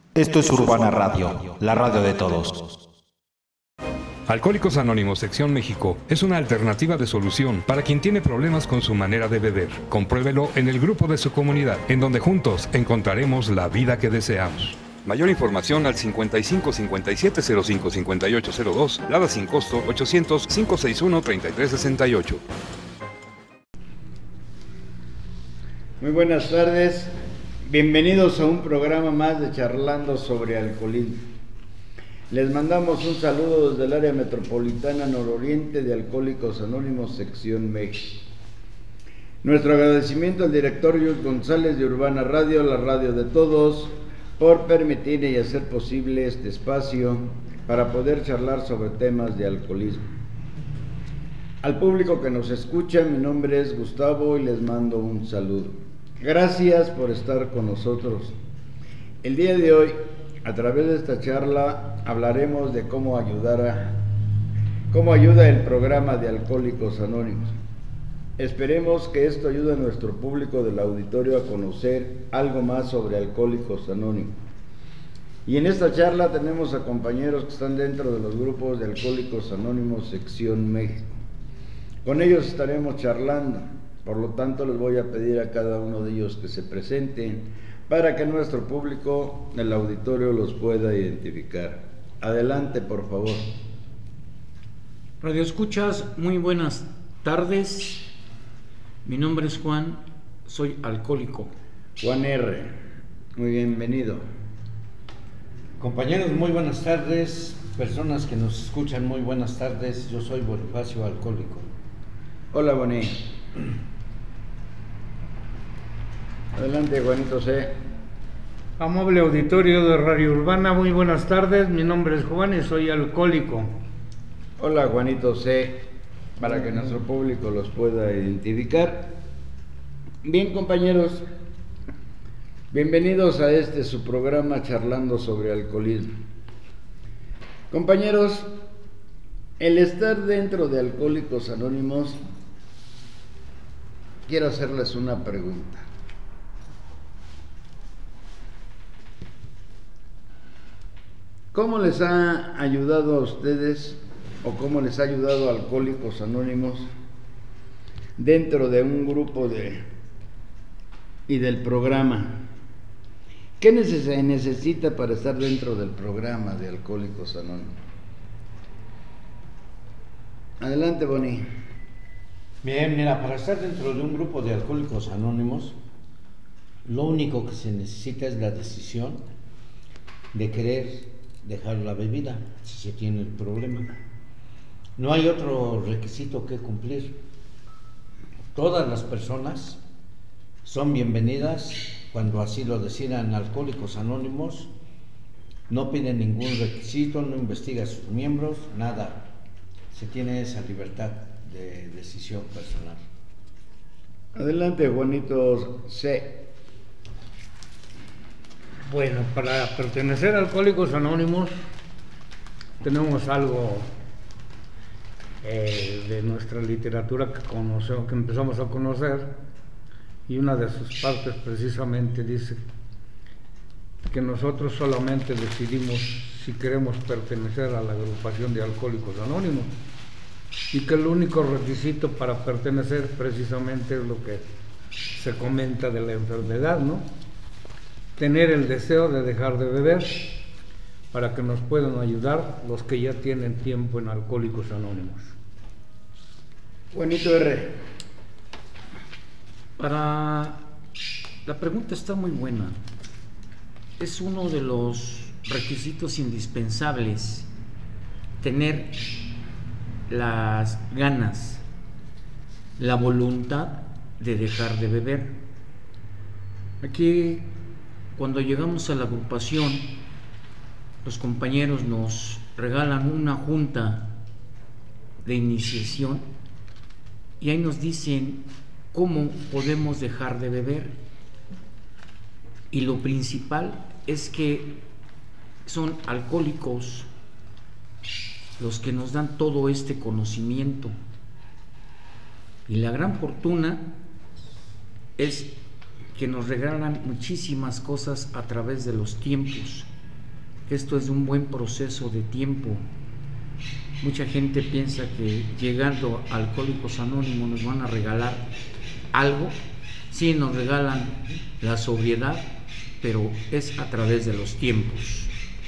Esto es Urbana Radio, la radio de todos. Alcohólicos Anónimos Sección México es una alternativa de solución para quien tiene problemas con su manera de beber. Compruébelo en el grupo de su comunidad, en donde juntos encontraremos la vida que deseamos. Mayor información al 55 57 05 58 02, Lada sin costo 800 561 33 68. Muy buenas tardes, bienvenidos a un programa más de Charlando sobre Alcoholismo. Les mandamos un saludo desde el área metropolitana nororiente de Alcohólicos Anónimos Sección México. Nuestro agradecimiento al director Luis González de Urbana Radio, la radio de todos, por permitir y hacer posible este espacio para poder charlar sobre temas de alcoholismo. Al público que nos escucha, mi nombre es Gustavo y les mando un saludo. Gracias por estar con nosotros. El día de hoy, a través de esta charla, hablaremos de cómo ayuda el programa de Alcohólicos Anónimos. Esperemos que esto ayude a nuestro público del auditorio a conocer algo más sobre Alcohólicos Anónimos. Y en esta charla tenemos a compañeros que están dentro de los grupos de Alcohólicos Anónimos Sección México. Con ellos estaremos charlando, por lo tanto les voy a pedir a cada uno de ellos que se presenten para que nuestro público del auditorio los pueda identificar. Adelante, por favor. Radio Escuchas, muy buenas tardes. Mi nombre es Juan, soy alcohólico. Juan R., muy bienvenido. Compañeros, muy buenas tardes. Personas que nos escuchan, muy buenas tardes. Yo soy Bonifacio, alcohólico. Hola, Boni. Adelante, Juanito C. Amable auditorio de Radio Urbana, muy buenas tardes. Mi nombre es Juan y soy alcohólico. Hola, Juanito C., para que nuestro público los pueda identificar. Bien, compañeros, bienvenidos a su programa Charlando sobre Alcoholismo. Compañeros, el estar dentro de Alcohólicos Anónimos, quiero hacerles una pregunta. ¿Cómo les ha ayudado a ustedes o cómo les ha ayudado a Alcohólicos Anónimos dentro de un grupo y del programa? ¿Qué se necesita para estar dentro del programa de Alcohólicos Anónimos? Adelante, Boni. Bien, mira, para estar dentro de un grupo de Alcohólicos Anónimos, lo único que se necesita es la decisión de querer dejar la bebida, si se tiene el problema. No hay otro requisito que cumplir. Todas las personas son bienvenidas cuando así lo decidan. Alcohólicos Anónimos no piden ningún requisito, no investiga a sus miembros, nada. Se tiene esa libertad de decisión personal. Adelante, Juanito C. Bueno, para pertenecer a Alcohólicos Anónimos tenemos algo de nuestra literatura que empezamos a conocer, y una de sus partes precisamente dice que nosotros solamente decidimos si queremos pertenecer a la agrupación de Alcohólicos Anónimos, y que el único requisito para pertenecer precisamente es lo que se comenta de la enfermedad, ¿no? Tener el deseo de dejar de beber, para que nos puedan ayudar los que ya tienen tiempo en Alcohólicos Anónimos. Juanito R. La pregunta está muy buena. Es uno de los requisitos indispensables tener las ganas, la voluntad de dejar de beber. Aquí, cuando llegamos a la agrupación, los compañeros nos regalan una junta de iniciación y ahí nos dicen cómo podemos dejar de beber. Y lo principal es que son alcohólicos los que nos dan todo este conocimiento. Y la gran fortuna es que nos regalan muchísimas cosas a través de los tiempos. Esto es un buen proceso de tiempo. Mucha gente piensa que llegando a Alcohólicos Anónimos nos van a regalar algo. Sí, nos regalan la sobriedad, pero es a través de los tiempos.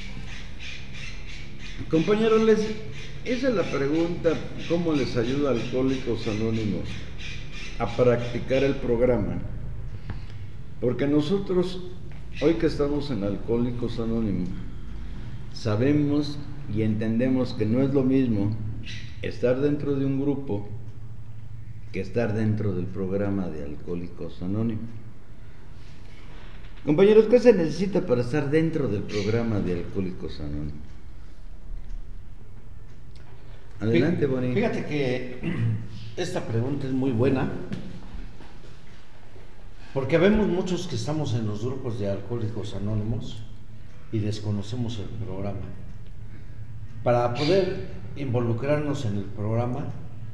Compañeros, esa es la pregunta: ¿cómo les ayuda a Alcohólicos Anónimos a practicar el programa? Porque nosotros, hoy que estamos en Alcohólicos Anónimos, sabemos y entendemos que no es lo mismo estar dentro de un grupo que estar dentro del programa de Alcohólicos Anónimos. Compañeros, ¿qué se necesita para estar dentro del programa de Alcohólicos Anónimos? Adelante, Boni. Fíjate que esta pregunta es muy buena, porque vemos muchos que estamos en los grupos de Alcohólicos Anónimos y desconocemos el programa. Para poder involucrarnos en el programa,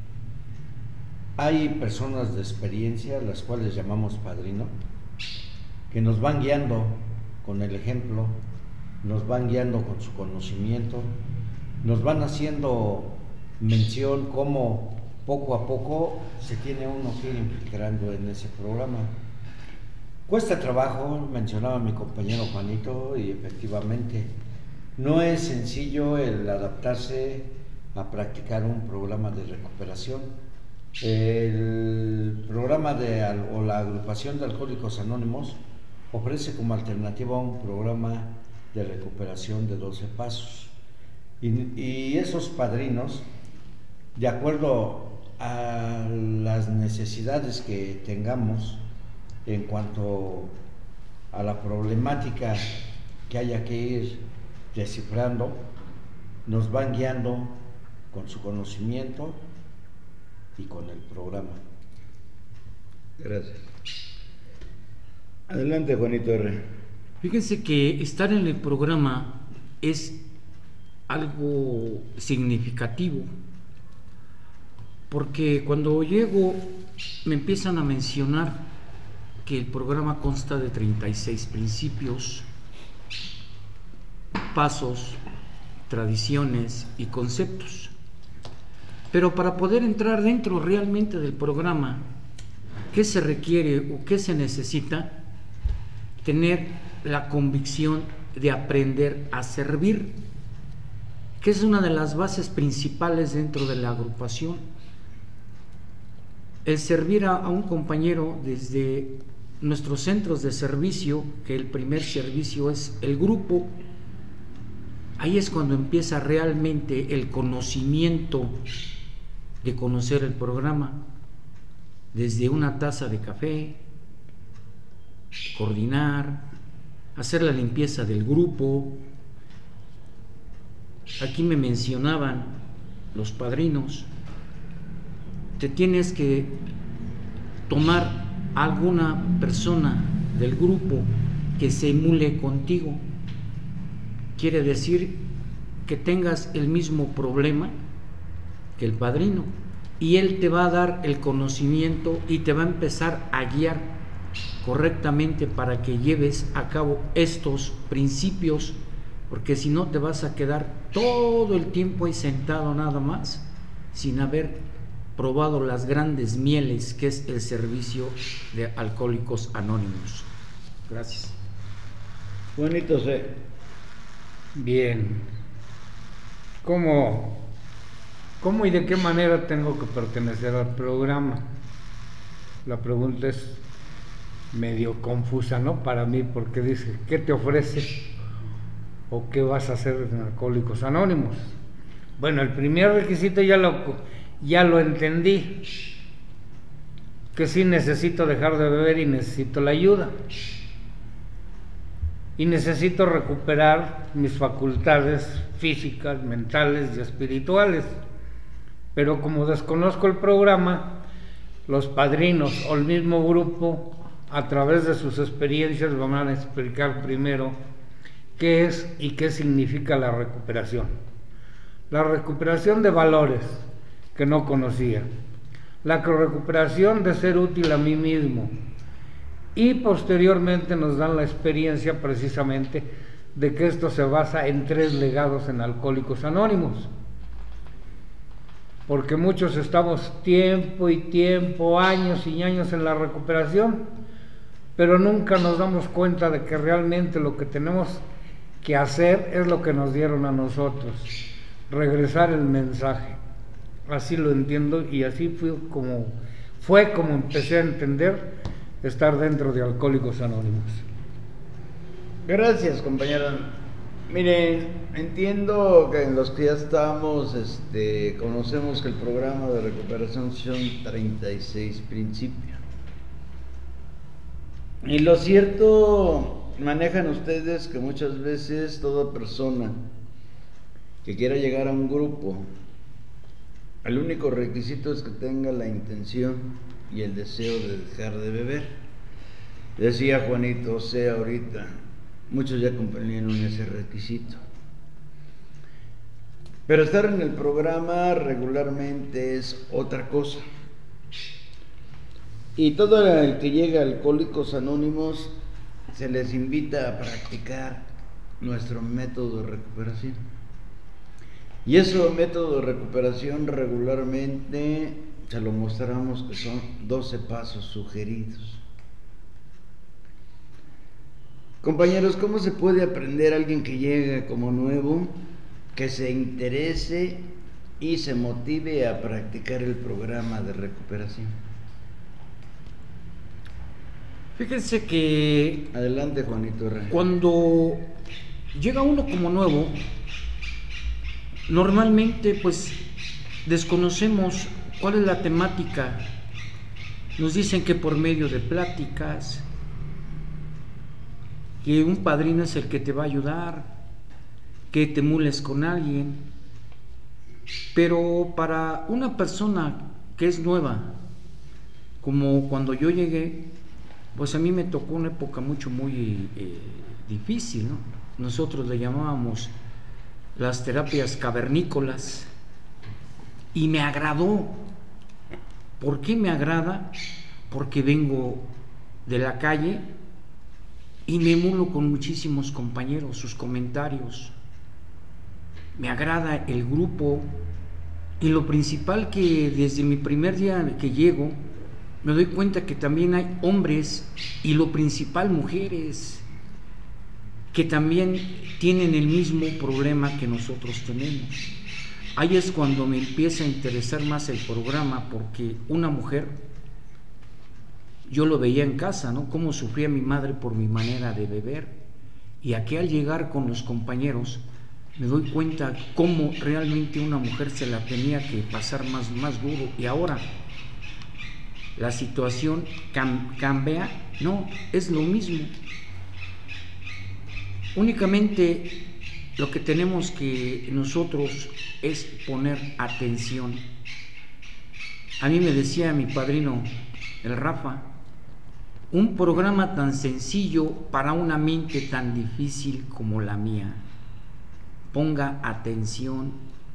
hay personas de experiencia, las cuales llamamos padrino, que nos van guiando con el ejemplo, nos van guiando con su conocimiento, nos van haciendo mención cómo poco a poco se tiene uno que ir infiltrando en ese programa. Cuesta trabajo, mencionaba mi compañero Juanito, y efectivamente no es sencillo el adaptarse a practicar un programa de recuperación. El programa o la agrupación de Alcohólicos Anónimos ofrece como alternativa un programa de recuperación de 12 pasos. Y esos padrinos, de acuerdo a las necesidades que tengamos en cuanto a la problemática que haya que ir descifrando, nos van guiando con su conocimiento y con el programa. Gracias. Adelante, Juanito R. Fíjense que estar en el programa es algo significativo, porque cuando llego me empiezan a mencionar que el programa consta de 36 principios, pasos, tradiciones y conceptos. Pero para poder entrar dentro realmente del programa, ¿qué se requiere o qué se necesita? Tener la convicción de aprender a servir, que es una de las bases principales dentro de la agrupación. El servir a un compañero desde nuestros centros de servicio, que el primer servicio es el grupo. Ahí es cuando empieza realmente el conocimiento de conocer el programa, desde una taza de café, coordinar, hacer la limpieza del grupo. Aquí me mencionaban los padrinos, te tienes que tomar a alguna persona del grupo que se emule contigo. Quiere decir que tengas el mismo problema que el padrino, y él te va a dar el conocimiento y te va a empezar a guiar correctamente para que lleves a cabo estos principios, porque si no te vas a quedar todo el tiempo ahí sentado nada más sin haber probado las grandes mieles que es el servicio de Alcohólicos Anónimos. Gracias. Juanito C. Bien. ¿Cómo y de qué manera tengo que pertenecer al programa? La pregunta es medio confusa, ¿no? Para mí, porque dice, ¿qué te ofrece o qué vas a hacer en Alcohólicos Anónimos? Bueno, el primer requisito ya lo entendí, que sí necesito dejar de beber y necesito la ayuda. Y necesito recuperar mis facultades físicas, mentales y espirituales. Pero como desconozco el programa, los padrinos o el mismo grupo, a través de sus experiencias, van a explicar primero qué es y qué significa la recuperación. La recuperación de valores que no conocía, la recuperación de ser útil a mí mismo, y posteriormente nos dan la experiencia precisamente de que esto se basa en 3 legados en Alcohólicos Anónimos, porque muchos estamos tiempo y tiempo, años y años en la recuperación, pero nunca nos damos cuenta de que realmente lo que tenemos que hacer es lo que nos dieron a nosotros, regresar el mensaje. Así lo entiendo y así fue como empecé a entender estar dentro de Alcohólicos Anónimos. Gracias, compañero. Miren, entiendo que en los que ya estamos, conocemos que el programa de recuperación son 36 principios. Y lo cierto, manejan ustedes que muchas veces toda persona que quiera llegar a un grupo, el único requisito es que tenga la intención y el deseo de dejar de beber. Decía Juanito José ahorita, muchos ya cumplieron ese requisito. Pero estar en el programa regularmente es otra cosa. Y todo el que llega a Alcohólicos Anónimos se les invita a practicar nuestro método de recuperación. Y ese método de recuperación regularmente se lo mostramos que son 12 pasos sugeridos. Compañeros, ¿cómo se puede aprender a alguien que llega como nuevo, que se interese y se motive a practicar el programa de recuperación? Fíjense que Adelante, Juanito Rey. cuando llega uno como nuevo, normalmente pues desconocemos cuál es la temática. Nos dicen que por medio de pláticas, que un padrino es el que te va a ayudar, que te emules con alguien. Pero para una persona que es nueva, como cuando yo llegué, pues a mí me tocó una época muy difícil, ¿no? Nosotros le llamábamos las terapias cavernícolas y me agradó. ¿Por qué me agrada? Porque vengo de la calle y me emulo con muchísimos compañeros, sus comentarios. Me agrada el grupo y lo principal que desde mi primer día que llego me doy cuenta que también hay hombres y lo principal mujeres que también tienen el mismo problema que nosotros tenemos. Ahí es cuando me empieza a interesar más el programa, porque una mujer, yo lo veía en casa, ¿no? Cómo sufría mi madre por mi manera de beber, y aquí al llegar con los compañeros me doy cuenta cómo realmente una mujer se la tenía que pasar más duro, y ahora la situación cambia. No, es lo mismo. Únicamente lo que tenemos que nosotros es poner atención. A mí me decía mi padrino, el Rafa, un programa tan sencillo para una mente tan difícil como la mía. Ponga atención,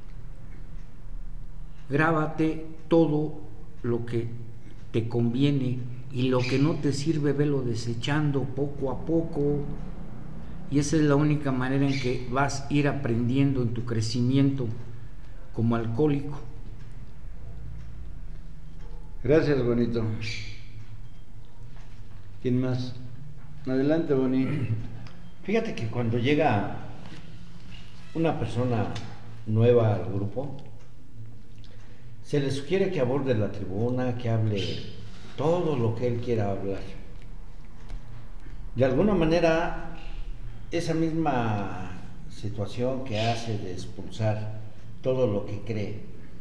grábate todo lo que te conviene y lo que no te sirve, velo desechando poco a poco, y esa es la única manera en que vas a ir aprendiendo en tu crecimiento como alcohólico. Gracias, Bonito. ¿Quién más? Adelante, Boni. Fíjate que cuando llega una persona nueva al grupo, se le sugiere que aborde la tribuna, que hable todo lo que él quiera hablar. De alguna manera, esa misma situación que hace de expulsar todo lo que cree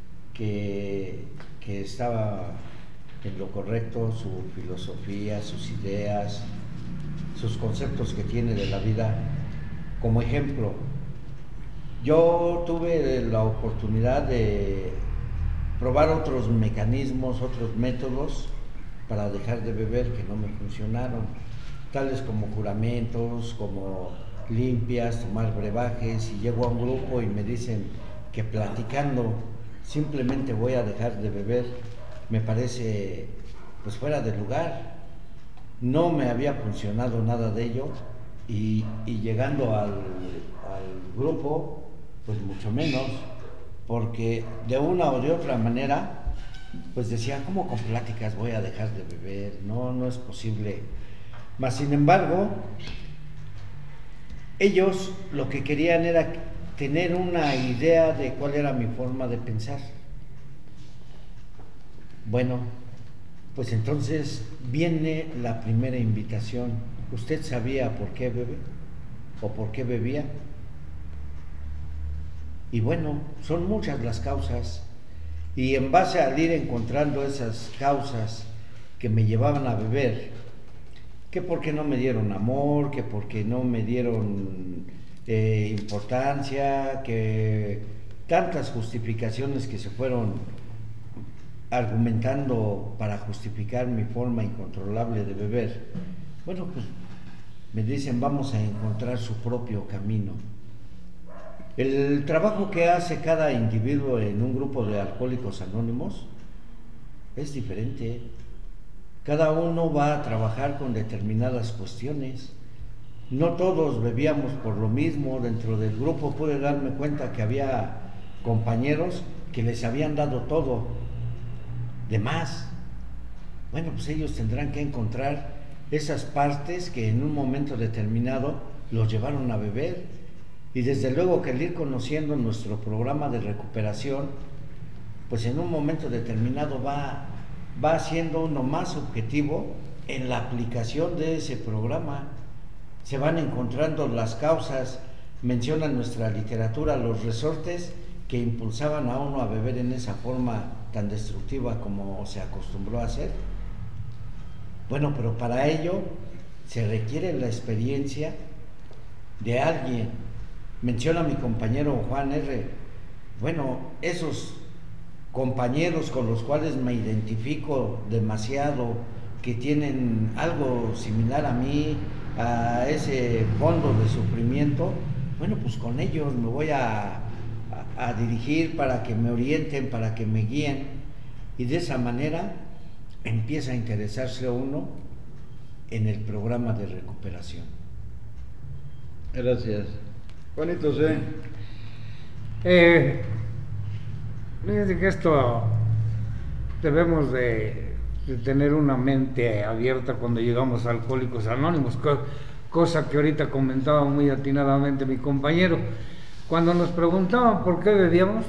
que estaba en lo correcto, su filosofía, sus ideas, sus conceptos que tiene de la vida. Como ejemplo, yo tuve la oportunidad de probar otros mecanismos, otros métodos para dejar de beber que no me funcionaron, tales como juramentos, como limpias, tomar brebajes, y llego a un grupo y me dicen que platicando simplemente voy a dejar de beber. Me parece pues fuera de lugar. No me había funcionado nada de ello, y llegando al grupo, pues mucho menos, porque de una o de otra manera, pues decía, ¿cómo con pláticas voy a dejar de beber? No es posible. Mas sin embargo, ellos lo que querían era tener una idea de cuál era mi forma de pensar. Bueno, pues entonces viene la primera invitación. ¿Usted sabía por qué bebe o por qué bebía? Y bueno, son muchas las causas, y en base al ir encontrando esas causas que me llevaban a beber, que porque no me dieron amor, que porque no me dieron importancia, que tantas justificaciones que se fueron argumentando para justificar mi forma incontrolable de beber, bueno, pues me dicen, vamos a encontrar su propio camino. El trabajo que hace cada individuo en un grupo de Alcohólicos Anónimos es diferente. Cada uno va a trabajar con determinadas cuestiones. No todos bebíamos por lo mismo. Dentro del grupo pude darme cuenta que había compañeros que les habían dado todo de más. Bueno, pues ellos tendrán que encontrar esas partes que en un momento determinado los llevaron a beber. Y desde luego que el ir conociendo nuestro programa de recuperación, pues en un momento determinado va siendo uno más objetivo en la aplicación de ese programa. Se van encontrando las causas, menciona nuestra literatura, los resortes que impulsaban a uno a beber en esa forma tan destructiva como se acostumbró a hacer. Bueno, pero para ello se requiere la experiencia de alguien. Menciona mi compañero Juan R. Bueno, esos compañeros con los cuales me identifico demasiado, que tienen algo similar a mí, a ese fondo de sufrimiento, bueno, pues con ellos me voy a dirigir para que me orienten, para que me guíen, y de esa manera empieza a interesarse uno en el programa de recuperación. Gracias. Juanito, sí. Fíjense que esto debemos de tener una mente abierta cuando llegamos a Alcohólicos Anónimos, cosa que ahorita comentaba muy atinadamente mi compañero. Cuando nos preguntaban por qué bebíamos,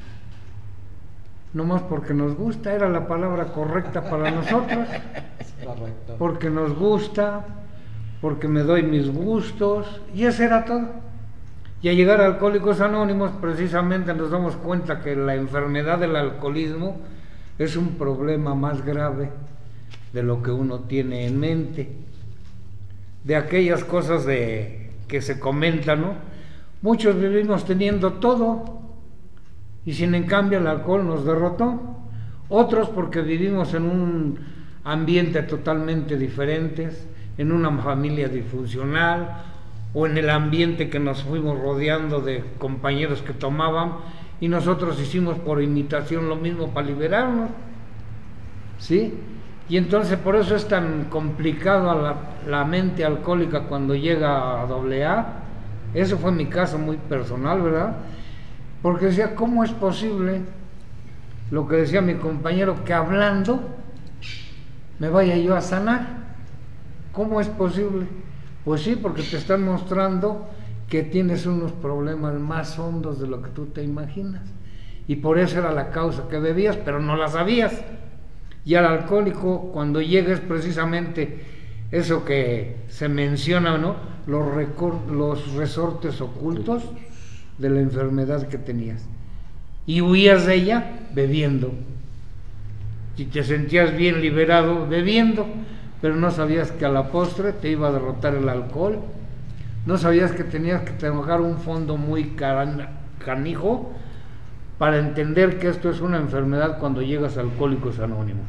nomás porque nos gusta, era la palabra correcta para nosotros. Correcto. Porque nos gusta, porque me doy mis gustos, y eso era todo. Y al llegar a Alcohólicos Anónimos, precisamente nos damos cuenta que la enfermedad del alcoholismo es un problema más grave de lo que uno tiene en mente. De aquellas cosas que se comentan, ¿no? Muchos vivimos teniendo todo, y sin en cambio el alcohol nos derrotó. Otros porque vivimos en un ambiente totalmente diferente, en una familia disfuncional, o en el ambiente que nos fuimos rodeando de compañeros que tomaban, y nosotros hicimos por imitación lo mismo para liberarnos, ¿sí? Y entonces por eso es tan complicado a la mente alcohólica cuando llega a AA. Eso fue mi caso muy personal, ¿verdad? Porque decía, ¿cómo es posible lo que decía mi compañero, que hablando me vaya yo a sanar? ¿Cómo es posible? Pues sí, porque te están mostrando que tienes unos problemas más hondos de lo que tú te imaginas, y por eso era la causa que bebías, pero no la sabías. Y al alcohólico, cuando llega, es precisamente eso que se menciona, ¿no? Los resortes ocultos de la enfermedad que tenías, y huías de ella bebiendo. Si te sentías bien liberado bebiendo, pero no sabías que a la postre te iba a derrotar el alcohol. No sabías que tenías que trabajar un fondo muy canijo para entender que esto es una enfermedad cuando llegas a Alcohólicos Anónimos.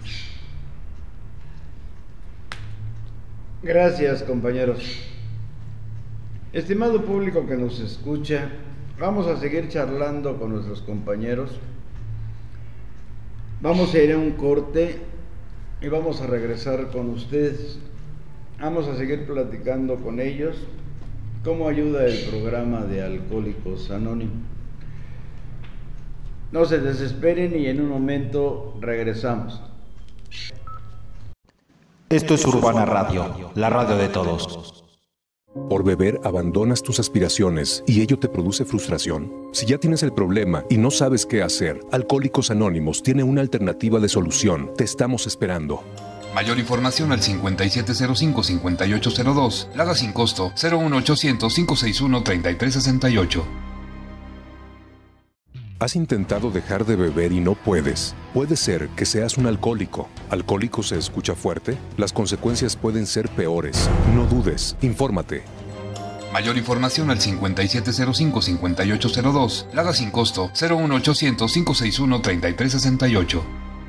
Gracias, compañeros. Estimado público que nos escucha, vamos a seguir charlando con nuestros compañeros. Vamos a ir a un corte y vamos a regresar con ustedes. Vamos a seguir platicando con ellos cómo ayuda el programa de Alcohólicos Anónimos. No se desesperen y en un momento regresamos. Esto es Urbana Radio, la radio de todos. Por beber abandonas tus aspiraciones y ello te produce frustración. Si ya tienes el problema y no sabes qué hacer, Alcohólicos Anónimos tiene una alternativa de solución. Te estamos esperando. Mayor información al 5705-5802. Lada sin costo 01800-561-3368. ¿Has intentado dejar de beber y no puedes? Puede ser que seas un alcohólico. ¿Alcohólico se escucha fuerte? Las consecuencias pueden ser peores. No dudes, infórmate. Mayor información al 5705-5802. Lada sin costo 01800-561-3368.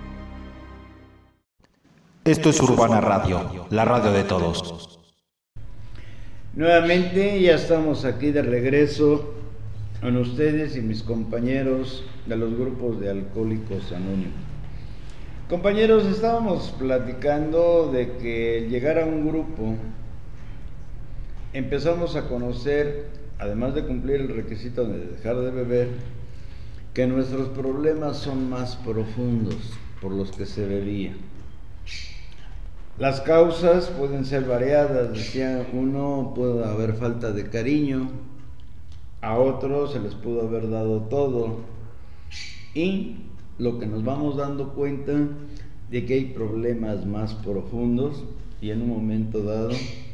Esto es Urbana Radio, la radio de todos. Nuevamente ya estamos aquí de regreso con ustedes y mis compañeros de los grupos de Alcohólicos Anónimos. Compañeros, estábamos platicando de que al llegar a un grupo empezamos a conocer, además de cumplir el requisito de dejar de beber, que nuestros problemas son más profundos por los que se bebía. Las causas pueden ser variadas, decía uno, puede haber falta de cariño, a otros se les pudo haber dado todo, y lo que nos vamos dando cuenta de que hay problemas más profundos y en un momento dado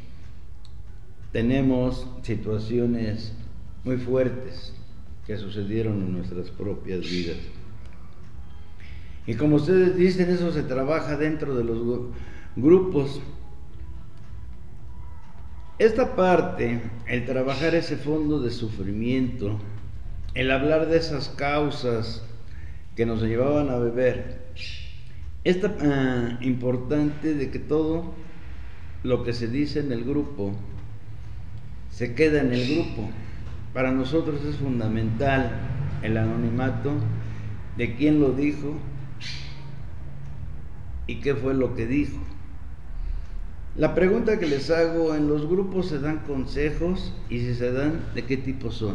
tenemos situaciones muy fuertes que sucedieron en nuestras propias vidas. Y como ustedes dicen, eso se trabaja dentro de los grupos. Esta parte, el trabajar ese fondo de sufrimiento, el hablar de esas causas que nos llevaban a beber, es importante de que todo lo que se dice en el grupo se queda en el grupo. Para nosotros es fundamental el anonimato de quién lo dijo y qué fue lo que dijo. La pregunta que les hago, ¿en los grupos se dan consejos? Y si se dan, ¿de qué tipo son?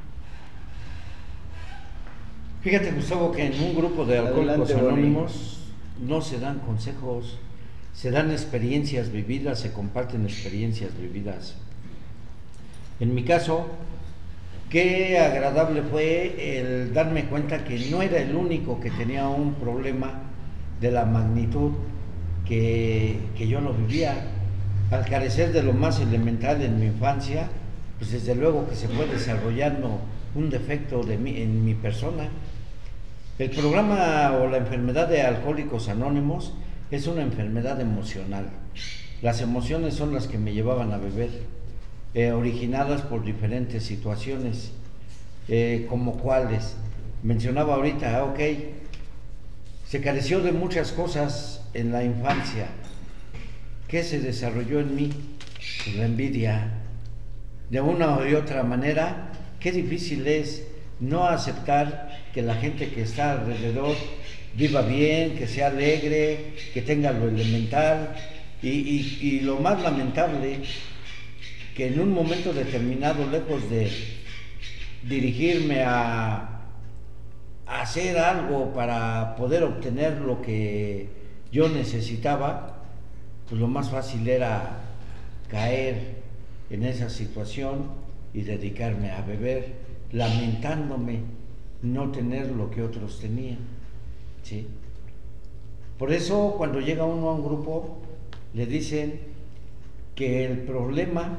Fíjate, Gustavo, que en un grupo de Alcohólicos Anónimos no se dan consejos, se dan experiencias vividas, se comparten experiencias vividas. En mi caso, qué agradable fue el darme cuenta que no era el único que tenía un problema de la magnitud que yo lo vivía. Al carecer de lo más elemental en mi infancia, pues desde luego que se fue desarrollando un defecto en mi persona. El programa o la enfermedad de Alcohólicos Anónimos es una enfermedad emocional. Las emociones son las que me llevaban a beber, originadas por diferentes situaciones, como cuáles. Mencionaba ahorita, se careció de muchas cosas en la infancia. ¿Qué se desarrolló en mí? Pues la envidia. De una u otra manera, qué difícil es no aceptar que la gente que está alrededor viva bien, que sea alegre, que tenga lo elemental, y lo más lamentable, que en un momento determinado, lejos de dirigirme a hacer algo para poder obtener lo que yo necesitaba, pues lo más fácil era caer en esa situación y dedicarme a beber, lamentándome no tener lo que otros tenían, ¿sí? Por eso cuando llega uno a un grupo le dicen que el problema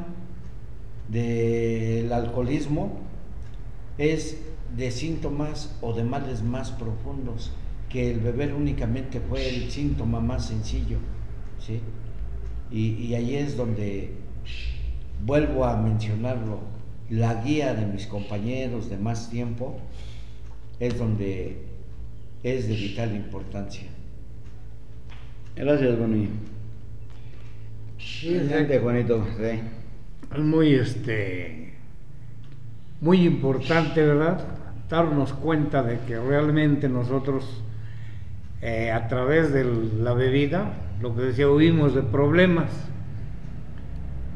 del alcoholismo es de síntomas o de males más profundos, que el beber únicamente fue el síntoma más sencillo, ¿sí? Y ahí es donde vuelvo a mencionarlo, la guía de mis compañeros de más tiempo es donde es de vital importancia. Gracias, Bonito. Sí, Juanito. Sí. Es muy importante, ¿verdad?, darnos cuenta de que realmente nosotros, a través de la bebida, lo que decía, huimos de problemas.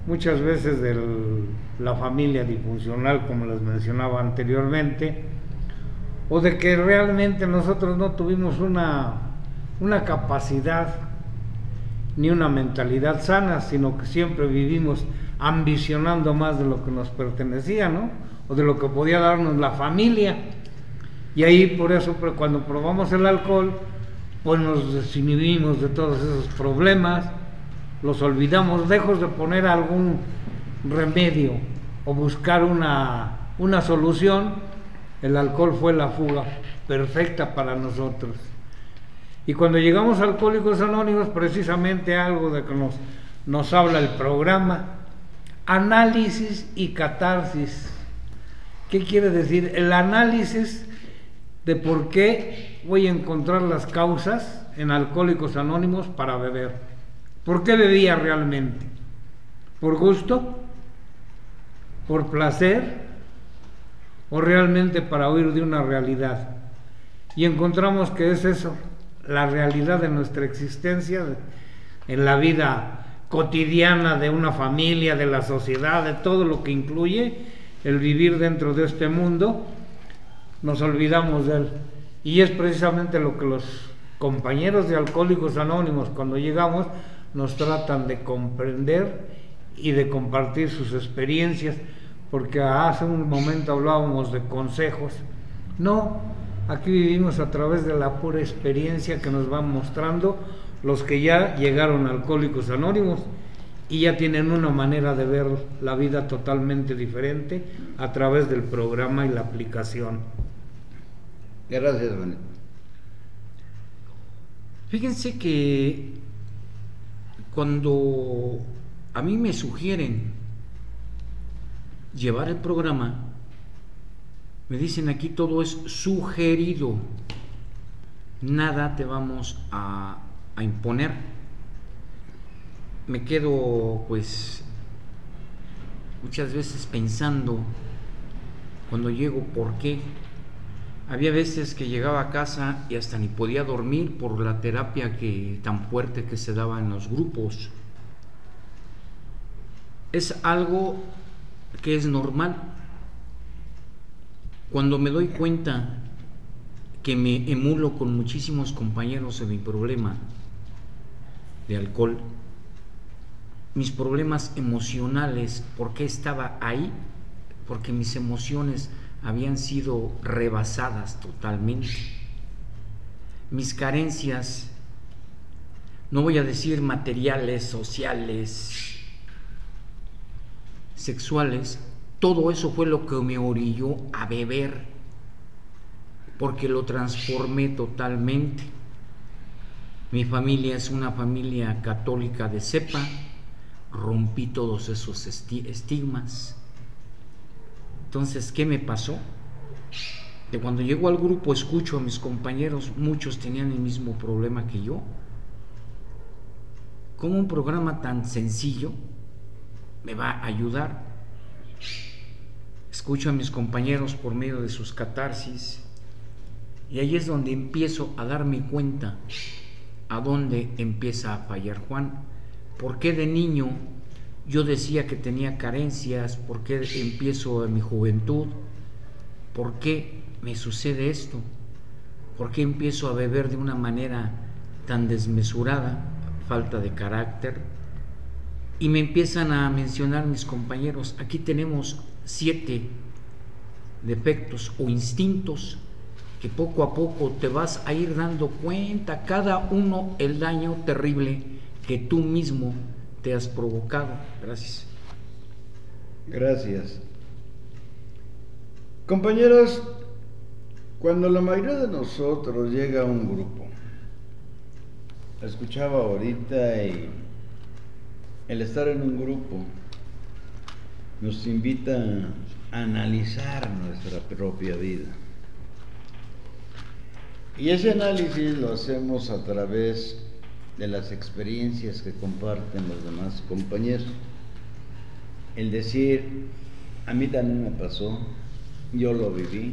muchas veces de la familia disfuncional, como les mencionaba anteriormente, o de que realmente nosotros no tuvimos una capacidad ni una mentalidad sana, sino que siempre vivimos ambicionando más de lo que nos pertenecía, ¿no? O de lo que podía darnos la familia. Y ahí por eso cuando probamos el alcohol, pues nos desinhibimos de todos esos problemas, los olvidamos, lejos de poner algún remedio o buscar una solución. El alcohol fue la fuga perfecta para nosotros. Y cuando llegamos a Alcohólicos Anónimos, precisamente algo de que nos habla el programa: análisis y catarsis. ¿Qué quiere decir? El análisis de por qué voy a encontrar las causas en Alcohólicos Anónimos para beber. ¿Por qué bebía realmente? ¿Por gusto? ¿Por placer? ¿O realmente para huir de una realidad? Y encontramos que es eso, la realidad de nuestra existencia en la vida cotidiana de una familia, de la sociedad, de todo lo que incluye el vivir dentro de este mundo. Nos olvidamos de él, y es precisamente lo que los compañeros de Alcohólicos Anónimos, cuando llegamos, nos tratan de comprender y de compartir sus experiencias, porque hace un momento hablábamos de consejos. No, aquí vivimos a través de la pura experiencia que nos van mostrando los que ya llegaron a Alcohólicos Anónimos y ya tienen una manera de ver la vida totalmente diferente a través del programa y la aplicación. Gracias, Juan. Fíjense que cuando a mí me sugieren llevar el programa, me dicen aquí todo es sugerido, nada te vamos a imponer. Me quedo pues muchas veces pensando cuando llego por qué. Había veces que llegaba a casa y hasta ni podía dormir por la terapia tan fuerte que se daba en los grupos. Es algo que es normal. Cuando me doy cuenta que me emulo con muchísimos compañeros en mi problema de alcohol, mis problemas emocionales, ¿por qué estaba ahí? Porque mis emociones habían sido rebasadas totalmente. Mis carencias, no voy a decir materiales, sociales, sexuales, todo eso fue lo que me orilló a beber, porque lo transformé totalmente. Mi familia es una familia católica de cepa, rompí todos esos estigmas. Entonces, ¿qué me pasó? De cuando llego al grupo, escucho a mis compañeros, muchos tenían el mismo problema que yo. ¿Cómo un programa tan sencillo me va a ayudar? Escucho a mis compañeros por medio de sus catarsis, y ahí es donde empiezo a darme cuenta a dónde empieza a fallar Juan. ¿Por qué de niño yo decía que tenía carencias? ¿Por qué empiezo en mi juventud? ¿Por qué me sucede esto? ¿Por qué empiezo a beber de una manera tan desmesurada? Falta de carácter. Y me empiezan a mencionar mis compañeros, aquí tenemos 7 defectos o instintos que poco a poco te vas a ir dando cuenta, cada uno el daño terrible que tú mismo te has provocado. Gracias. Gracias. Compañeros, cuando la mayoría de nosotros llega a un grupo, escuchaba ahorita, y el estar en un grupo nos invita a analizar nuestra propia vida. Y ese análisis lo hacemos a través de las experiencias que comparten los demás compañeros. El decir, a mí también me pasó, yo lo viví.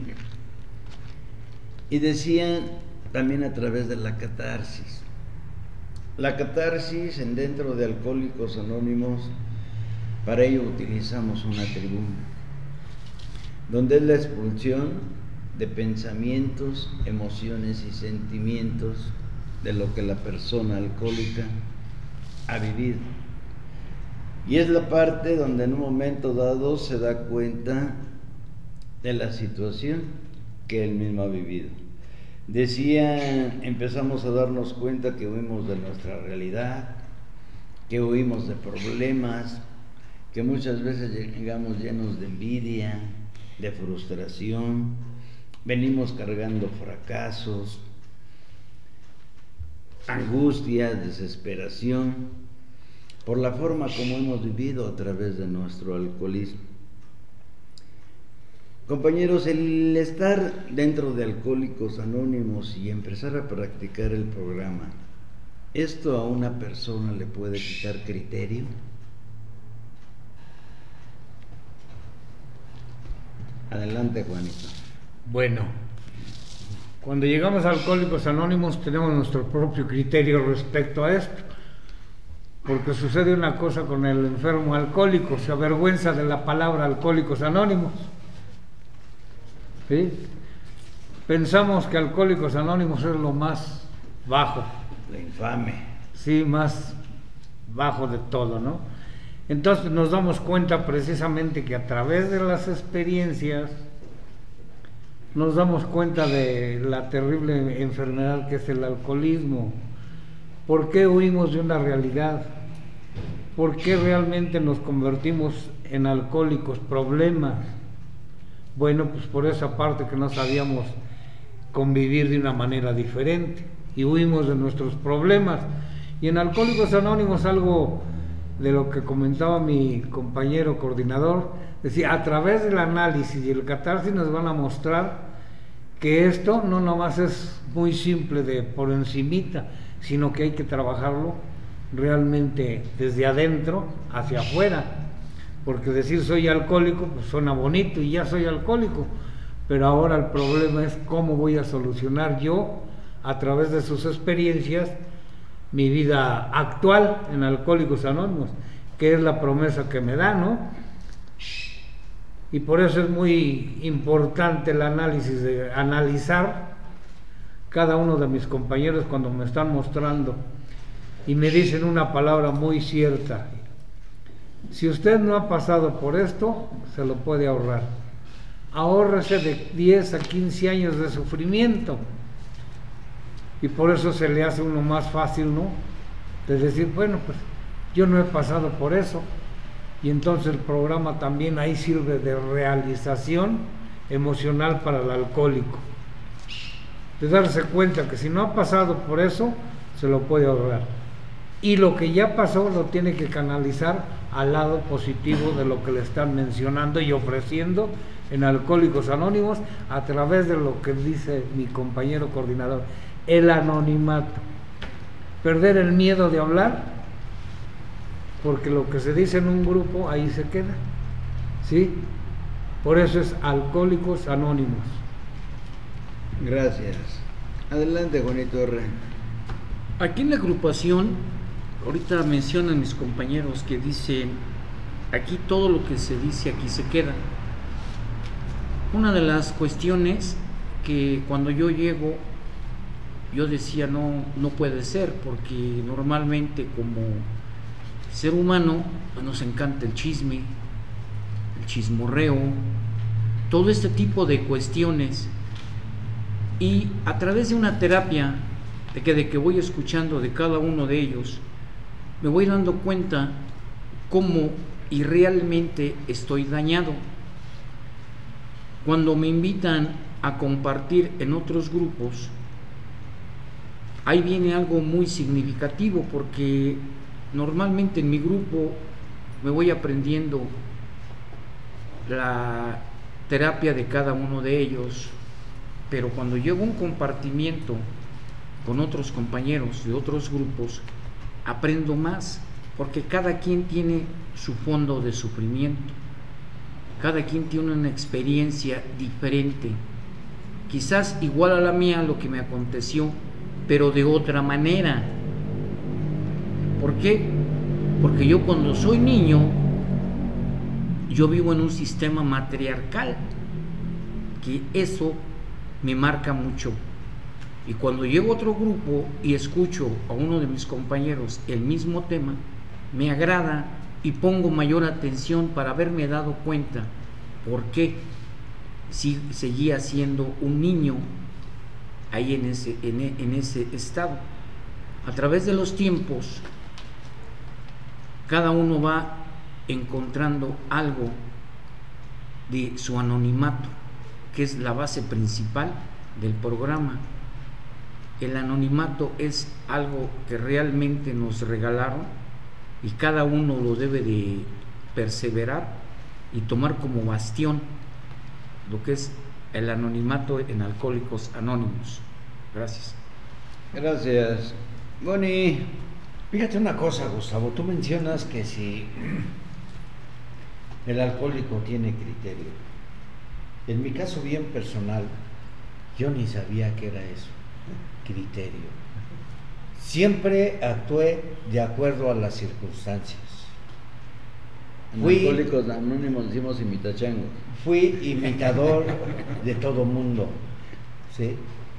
Y decían también a través de la catarsis. La catarsis dentro de Alcohólicos Anónimos Para ello utilizamos una tribuna, donde es la expulsión de pensamientos, emociones y sentimientos de lo que la persona alcohólica ha vivido. Y es la parte donde en un momento dado se da cuenta de la situación que él mismo ha vivido. Decían, empezamos a darnos cuenta que huimos de nuestra realidad, que huimos de problemas, que muchas veces llegamos llenos de envidia, de frustración, venimos cargando fracasos, angustias, desesperación, por la forma como hemos vivido a través de nuestro alcoholismo. Compañeros, el estar dentro de Alcohólicos Anónimos y empezar a practicar el programa, ¿esto a una persona le puede quitar criterio? Adelante, Juanito. Bueno, cuando llegamos a Alcohólicos Anónimos tenemos nuestro propio criterio respecto a esto, porque sucede una cosa con el enfermo alcohólico, se avergüenza de la palabra Alcohólicos Anónimos. ¿Sí? Pensamos que Alcohólicos Anónimos es lo más bajo. La infame. Sí, más bajo de todo, ¿no? Entonces nos damos cuenta precisamente que a través de las experiencias nos damos cuenta de la terrible enfermedad que es el alcoholismo. ¿Por qué huimos de una realidad? ¿Por qué realmente nos convertimos en alcohólicos? Problemas. Bueno, pues por esa parte que no sabíamos convivir de una manera diferente y huimos de nuestros problemas. Y en Alcohólicos Anónimos, algo de lo que comentaba mi compañero coordinador, decía, a través del análisis y el catarsis nos van a mostrar que esto no nomás es muy simple de por encimita, sino que hay que trabajarlo realmente desde adentro hacia afuera, porque decir soy alcohólico pues suena bonito y ya soy alcohólico, pero ahora el problema es cómo voy a solucionar yo a través de sus experiencias mi vida actual en Alcohólicos Anónimos, que es la promesa que me da, ¿no? Y por eso es muy importante el análisis, de analizar cada uno de mis compañeros cuando me están mostrando y me dicen una palabra muy cierta: si usted no ha pasado por esto, se lo puede ahorrar. Ahórrese de 10 a 15 años de sufrimiento. Y por eso se le hace uno más fácil, ¿no? De decir, bueno, pues yo no he pasado por eso. Y entonces el programa también ahí sirve de realización emocional para el alcohólico. De darse cuenta que si no ha pasado por eso, se lo puede ahorrar. Y lo que ya pasó lo tiene que canalizar al lado positivo de lo que le están mencionando y ofreciendo en Alcohólicos Anónimos a través de lo que dice mi compañero coordinador, el anonimato. Perder el miedo de hablar, porque lo que se dice en un grupo ahí se queda, ¿sí? Por eso es Alcohólicos Anónimos. Gracias. Adelante, Juanito R. Aquí en la agrupación, ahorita mencionan mis compañeros que dicen, aquí todo lo que se dice aquí se queda. Una de las cuestiones que cuando yo llego, yo decía, no puede ser, porque normalmente como ser humano pues nos encanta el chisme, el chismorreo, todo este tipo de cuestiones. Y a través de una terapia, de que voy escuchando de cada uno de ellos, me voy dando cuenta cómo y realmente estoy dañado. Cuando me invitan a compartir en otros grupos, ahí viene algo muy significativo, porque normalmente en mi grupo me voy aprendiendo la terapia de cada uno de ellos, pero cuando llego a un compartimiento con otros compañeros de otros grupos, aprendo más, porque cada quien tiene su fondo de sufrimiento, cada quien tiene una experiencia diferente, quizás igual a la mía lo que me aconteció, pero de otra manera. ¿Por qué? Porque yo cuando soy niño yo vivo en un sistema matriarcal, que eso me marca mucho. Y cuando llego a otro grupo y escucho a uno de mis compañeros el mismo tema, me agrada y pongo mayor atención para haberme dado cuenta por qué seguía siendo un niño ahí en ese estado. A través de los tiempos, cada uno va encontrando algo de su anonimato, que es la base principal del programa. El anonimato es algo que realmente nos regalaron y cada uno lo debe de perseverar y tomar como bastión lo que es el anonimato en Alcohólicos Anónimos. Gracias. Gracias. Boni. Fíjate una cosa, Gustavo, tú mencionas que si el alcohólico tiene criterio. En mi caso bien personal, yo ni sabía qué era eso, criterio. Siempre actué de acuerdo a las circunstancias. En Alcohólicos Anónimos decimos imitachangos. Fui imitador de todo mundo, ¿sí?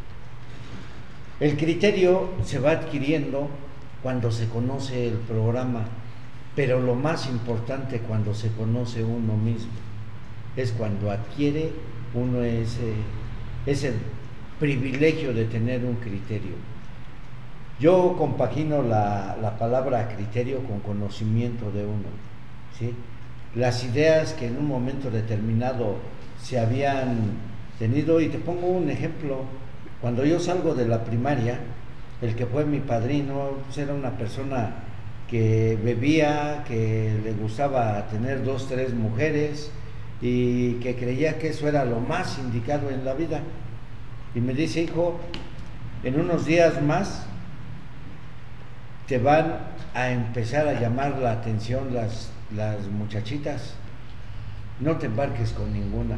El criterio se va adquiriendo cuando se conoce el programa, pero lo más importante cuando se conoce uno mismo es cuando adquiere uno ese privilegio de tener un criterio. Yo compagino la palabra criterio con conocimiento de uno, ¿sí? Las ideas que en un momento determinado se habían tenido, y te pongo un ejemplo. Cuando yo salgo de la primaria, el que fue mi padrino era una persona que bebía, que le gustaba tener 2, 3 mujeres y que creía que eso era lo más indicado en la vida. Y me dice: hijo, en unos días más te van a empezar a llamar la atención las muchachitas, no te embarques con ninguna.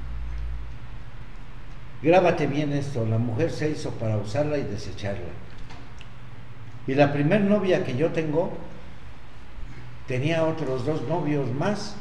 Grábate bien esto: la mujer se hizo para usarla y desecharla. Y la primer novia que yo tengo tenía otros 2 novios más,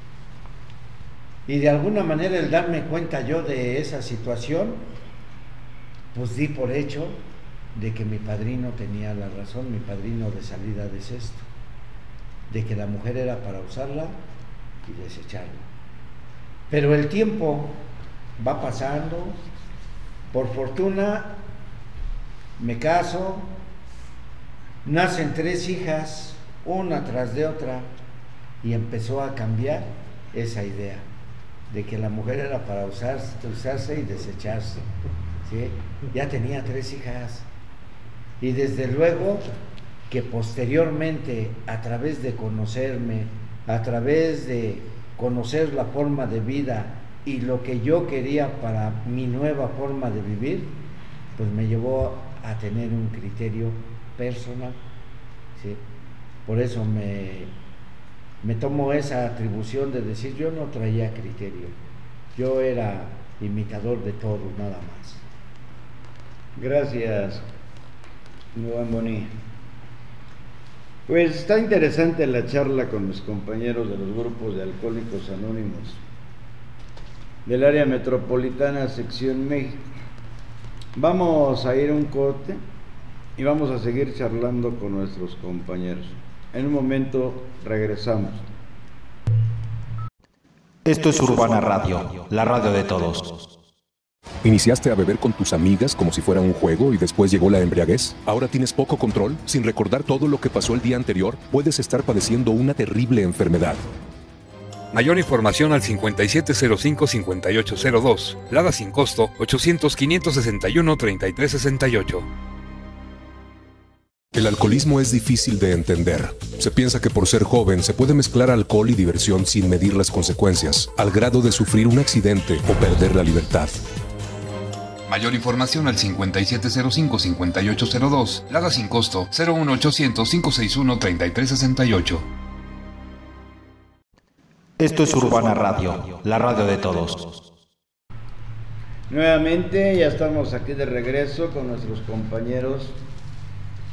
y de alguna manera el darme cuenta yo de esa situación, pues di por hecho de que mi padrino tenía la razón, mi padrino de salida de sexto, de que la mujer era para usarla y desecharla. Pero el tiempo va pasando, por fortuna me caso, nacen 3 hijas, una tras de otra, y empezó a cambiar esa idea de que la mujer era para usarse y desecharse, ¿sí? Ya tenía 3 hijas, y desde luego que posteriormente, a través de conocerme, a través de conocer la forma de vida y lo que yo quería para mi nueva forma de vivir, pues me llevó a tener un criterio personal, ¿sí? Por eso me tomo esa atribución de decir: yo no traía criterio, yo era imitador de todo, nada más. Gracias, Juan Boni. Pues está interesante la charla con mis compañeros de los grupos de Alcohólicos Anónimos del área metropolitana, sección México. Vamos a ir a un corte y vamos a seguir charlando con nuestros compañeros. En un momento regresamos. Esto es Urbana Radio, la radio de todos. ¿Iniciaste a beber con tus amigas como si fuera un juego y después llegó la embriaguez? ¿Ahora tienes poco control? Sin recordar todo lo que pasó el día anterior, puedes estar padeciendo una terrible enfermedad. Mayor información al 5705-5802. Lada sin costo 800-561-3368. El alcoholismo es difícil de entender. Se piensa que por ser joven se puede mezclar alcohol y diversión sin medir las consecuencias, al grado de sufrir un accidente o perder la libertad. Mayor información al 5705-5802. Lada sin costo 01800-561-3368. Esto es Urbana Radio, la radio de todos. Nuevamente ya estamos aquí de regreso con nuestros compañeros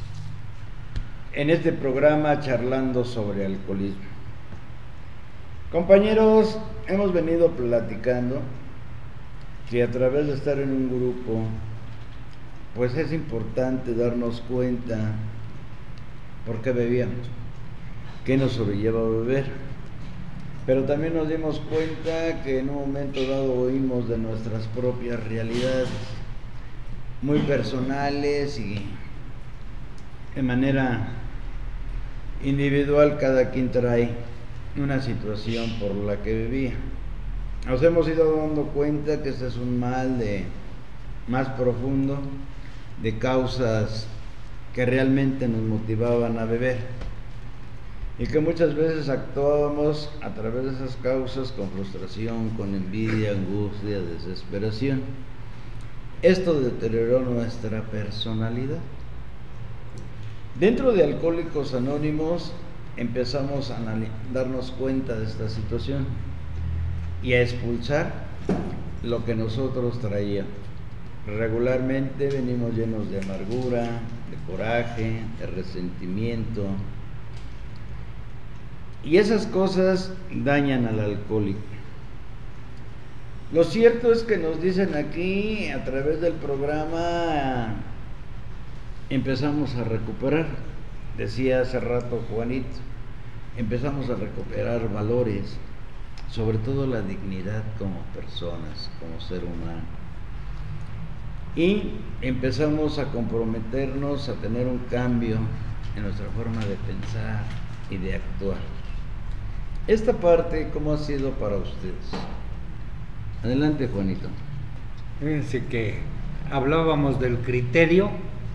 en este programa charlando sobre alcoholismo. Compañeros, hemos venido platicando que a través de estar en un grupo, pues es importante darnos cuenta por qué bebíamos, qué nos sobrelleva a beber. Pero también nos dimos cuenta que en un momento dado oímos de nuestras propias realidades, muy personales, y de manera individual cada quien trae una situación por la que vivía. Nos hemos ido dando cuenta que este es un mal más profundo, de causas que realmente nos motivaban a beber, y que muchas veces actuábamos a través de esas causas con frustración, con envidia, angustia, desesperación. Esto deterioró nuestra personalidad. Dentro de Alcohólicos Anónimos empezamos a darnos cuenta de esta situación y a expulsar lo que nosotros traíamos. Regularmente venimos llenos de amargura, de coraje, de resentimiento, y esas cosas dañan al alcohólico. Lo cierto es que nos dicen aquí, a través del programa, empezamos a recuperar. Decía hace rato Juanito, empezamos a recuperar valores, sobre todo la dignidad como personas, como ser humano. Y empezamos a comprometernos a tener un cambio en nuestra forma de pensar y de actuar. Esta parte, ¿cómo ha sido para ustedes? Adelante, Juanito. Fíjense que hablábamos del criterio,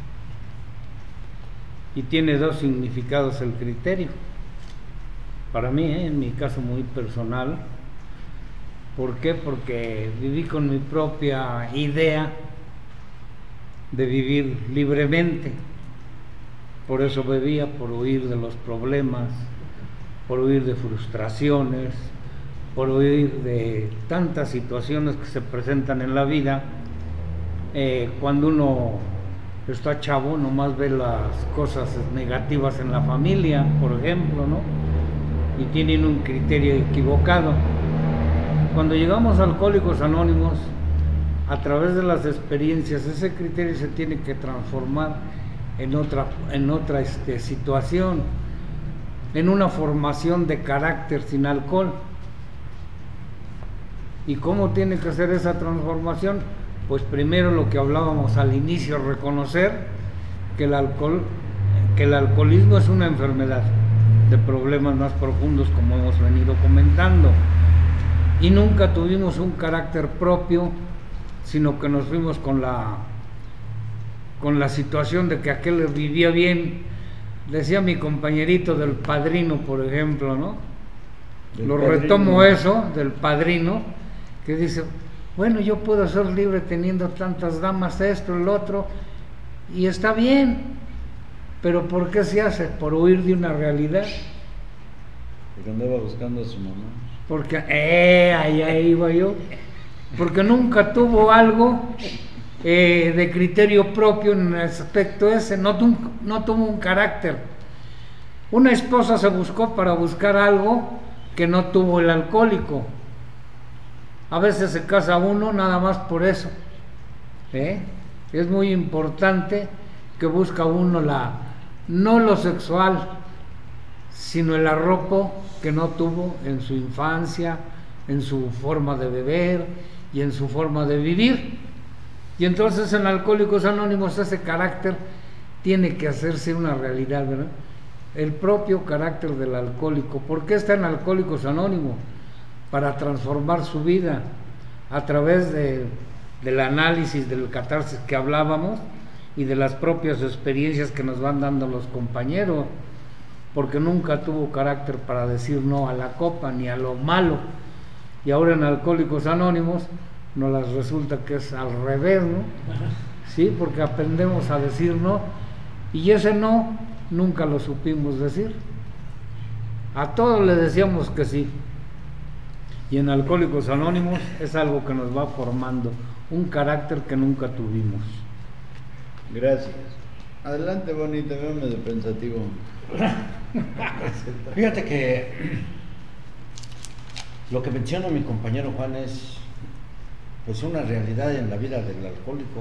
y tiene dos significados el criterio. Para mí, en mi caso muy personal. ¿Por qué? Porque viví con mi propia idea de vivir libremente. Por eso bebía, por huir de los problemas, por huir de frustraciones, por huir de tantas situaciones que se presentan en la vida. Cuando uno está chavo, nomás ve las cosas negativas en la familia, por ejemplo, ¿no? Y tienen un criterio equivocado. Cuando llegamos a Alcohólicos Anónimos, a través de las experiencias, ese criterio se tiene que transformar en otra situación, en una formación de carácter sin alcohol. ¿Y cómo tiene que ser esa transformación? Pues primero lo que hablábamos al inicio, reconocer que el alcoholismo es una enfermedad de problemas más profundos, como hemos venido comentando, y nunca tuvimos un carácter propio, sino que nos fuimos con la situación de que aquel vivía bien. Decía mi compañerito del Padrino, por ejemplo, ¿no? Retomo eso del Padrino, que dice, bueno, yo puedo ser libre teniendo tantas damas, esto, el otro, y está bien, pero ¿por qué se hace? Por huir de una realidad. Porque andaba buscando a su mamá. Porque, allá iba yo, porque nunca tuvo algo de criterio propio en el aspecto ese, no tuvo un carácter. Una esposa se buscó para buscar algo que no tuvo el alcohólico. A veces se casa uno nada más por eso. Es muy importante que busca uno no lo sexual, sino el arropo que no tuvo en su infancia, en su forma de beber y en su forma de vivir. Y entonces en Alcohólicos Anónimos ese carácter tiene que hacerse una realidad, ¿verdad? El propio carácter del alcohólico. ¿Por qué está en Alcohólicos Anónimos? Para transformar su vida a través del análisis, del catarsis que hablábamos, y de las propias experiencias que nos van dando los compañeros, porque nunca tuvo carácter para decir no a la copa ni a lo malo. Y ahora en Alcohólicos Anónimos nos las resulta que es al revés, ¿no? Sí, porque aprendemos a decir no, y ese no nunca lo supimos decir. A todos le decíamos que sí. Y en Alcohólicos Anónimos es algo que nos va formando un carácter que nunca tuvimos. Gracias. Adelante, Bonita, veo medio pensativo. Fíjate que Lo que menciona mi compañero Juan es pues una realidad en la vida del alcohólico.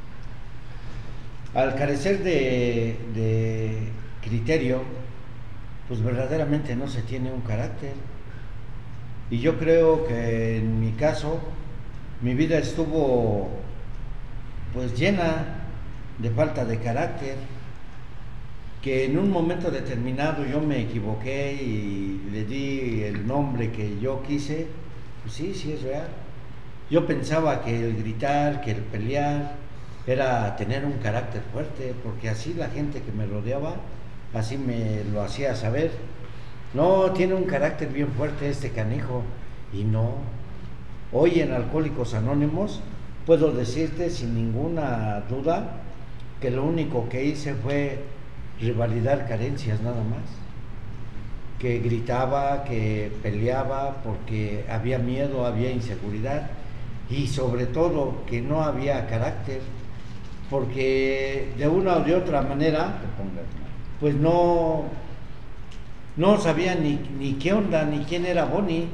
Al carecer de criterio, pues verdaderamente no se tiene un carácter. Y yo creo que en mi caso, mi vida estuvo pues llena de falta de carácter, que en un momento determinado yo me equivoqué y le di el nombre que yo quise. Pues sí, es real. Yo pensaba que el gritar, que el pelear era tener un carácter fuerte, porque así la gente que me rodeaba así me lo hacía saber. No, tiene un carácter bien fuerte este canijo. Y no. Hoy en Alcohólicos Anónimos puedo decirte sin ninguna duda que lo único que hice fue revalidar carencias nada más. Que gritaba, que peleaba porque había miedo, había inseguridad y sobre todo que no había carácter, porque de una o de otra manera pues no sabía ni qué onda, ni quién era Bonnie.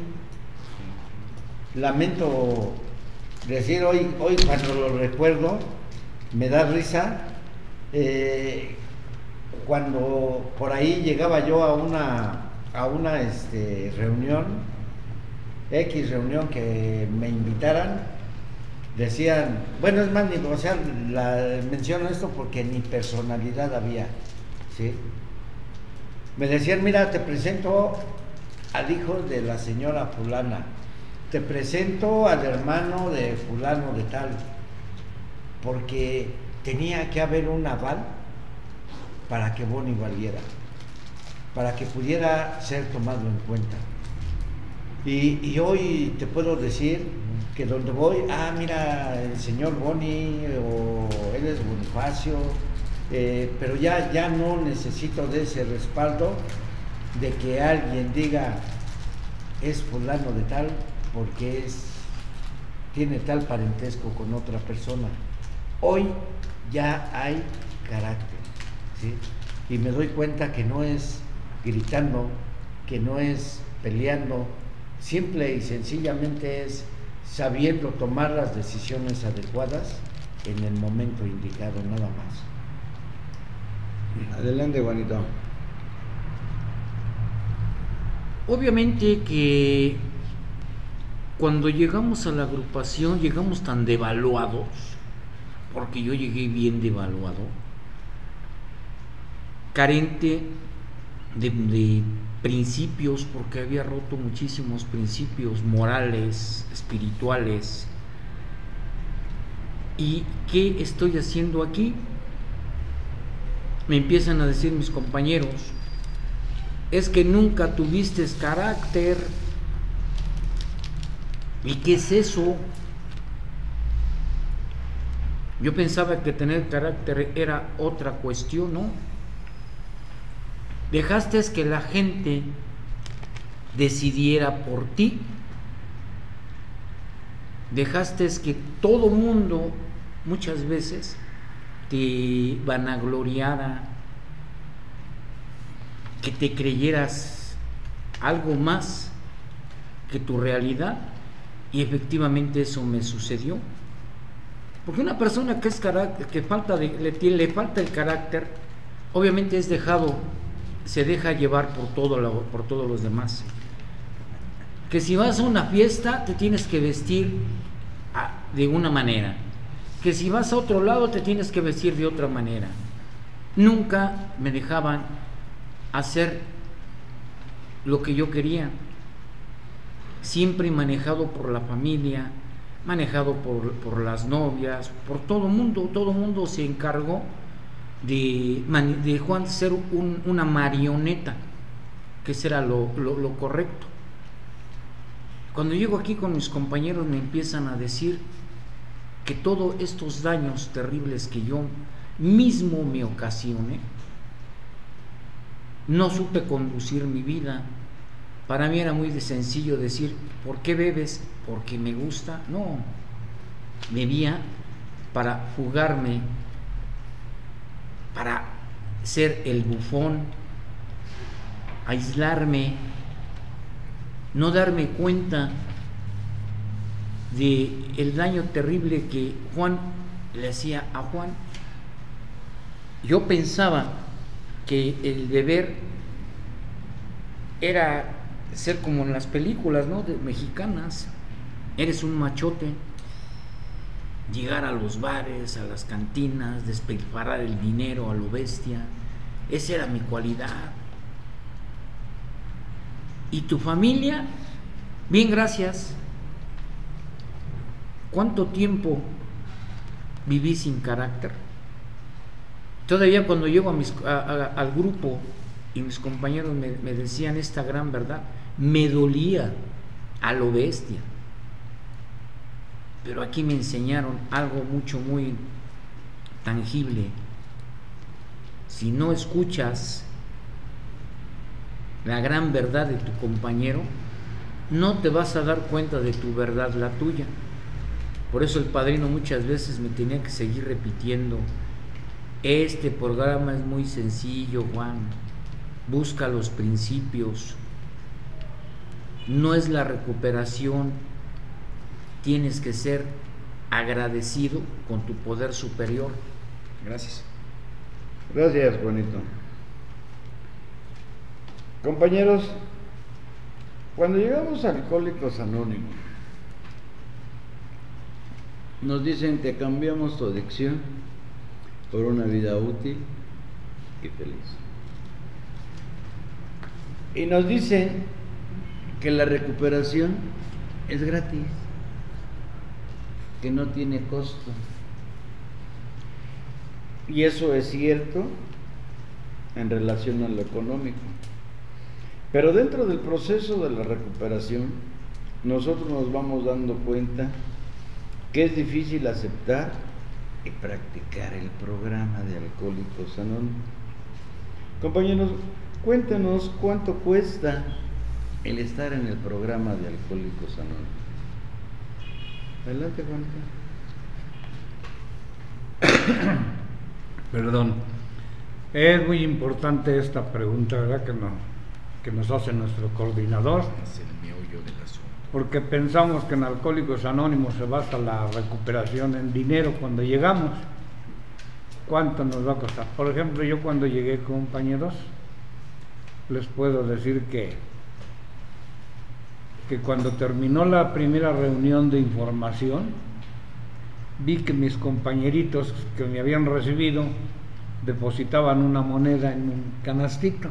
Lamento decir hoy cuando lo recuerdo me da risa, cuando por ahí llegaba yo a una reunión, X reunión que me invitaran, decían, bueno, es más, menciono esto porque ni personalidad había, ¿sí? Me decían, mira, te presento al hijo de la señora fulana, te presento al hermano de fulano de tal, porque tenía que haber un aval para que Bonnie valiera, para que pudiera ser tomado en cuenta. Y hoy te puedo decir que donde voy, mira, el señor Bonnie, o él es Bonifacio, pero ya no necesito de ese respaldo de que alguien diga es fulano de tal porque tiene tal parentesco con otra persona. Hoy ya hay carácter, ¿sí? Y me doy cuenta que no es gritando, que no es peleando, simple y sencillamente es sabiendo tomar las decisiones adecuadas en el momento indicado, nada más. Adelante, Juanito. Obviamente que cuando llegamos a la agrupación llegamos tan devaluados, porque yo llegué bien devaluado, carente de principios, porque había roto muchísimos principios morales, espirituales. ¿Y qué estoy haciendo aquí? Me empiezan a decir mis compañeros, es que nunca tuviste carácter. ¿Y qué es eso? Yo pensaba que tener carácter era otra cuestión, ¿no? Dejaste que la gente decidiera por ti. Dejaste que todo mundo muchas veces te vanagloriara, que te creyeras algo más que tu realidad, y efectivamente eso me sucedió. Porque una persona que es carácter, que le falta el carácter, obviamente se deja llevar por todos los demás. Que si vas a una fiesta te tienes que vestir de una manera, que si vas a otro lado te tienes que vestir de otra manera. Nunca me dejaban hacer lo que yo quería, siempre manejado por la familia, manejado por las novias, por todo mundo se encargó de Juan ser una marioneta, que será lo correcto. Cuando llego aquí con mis compañeros me empiezan a decir que todos estos daños terribles que yo mismo me ocasioné, no supe conducir mi vida. Para mí era muy sencillo decir, ¿por qué bebes? Porque me gusta. No, bebía para fugarme, para ser el bufón, aislarme, no darme cuenta de el daño terrible que Juan le hacía a Juan. Yo pensaba que el beber era ser como en las películas, ¿no?, mexicanas. Eres un machote, llegar a los bares, a las cantinas, despilfarrar el dinero a lo bestia. Esa era mi cualidad. ¿Y tu familia? Bien, gracias. ¿Cuánto tiempo viví sin carácter? Todavía cuando llego al grupo y mis compañeros me decían esta gran verdad, me dolía a lo bestia. Pero aquí me enseñaron algo muy tangible. Si no escuchas la gran verdad de tu compañero, no te vas a dar cuenta de tu verdad, la tuya. Por eso el padrino muchas veces me tenía que seguir repitiendo: este programa es muy sencillo, Juan, busca los principios, no es la recuperación, tienes que ser agradecido con tu poder superior. Gracias. Gracias, Juanito. Compañeros, cuando llegamos a Alcohólicos Anónimos, nos dicen: te cambiamos tu adicción por una vida útil y feliz. Y nos dicen que la recuperación es gratis, que no tiene costo. Y eso es cierto en relación a lo económico. Pero dentro del proceso de la recuperación, nosotros nos vamos dando cuenta que es difícil aceptar y practicar el programa de Alcohólicos Anónimos. Compañeros, cuéntenos cuánto cuesta el estar en el programa de Alcohólicos Anónimos. Adelante, Juanito. Perdón. Es muy importante esta pregunta, ¿verdad?, que nos hace nuestro coordinador. Es el meollo del asunto. Porque pensamos que en Alcohólicos Anónimos se basa la recuperación en dinero cuando llegamos. ¿Cuánto nos va a costar? Por ejemplo, yo cuando llegué, compañeros, les puedo decir que cuando terminó la primera reunión de información, vi que mis compañeritos que me habían recibido depositaban una moneda en un canastito.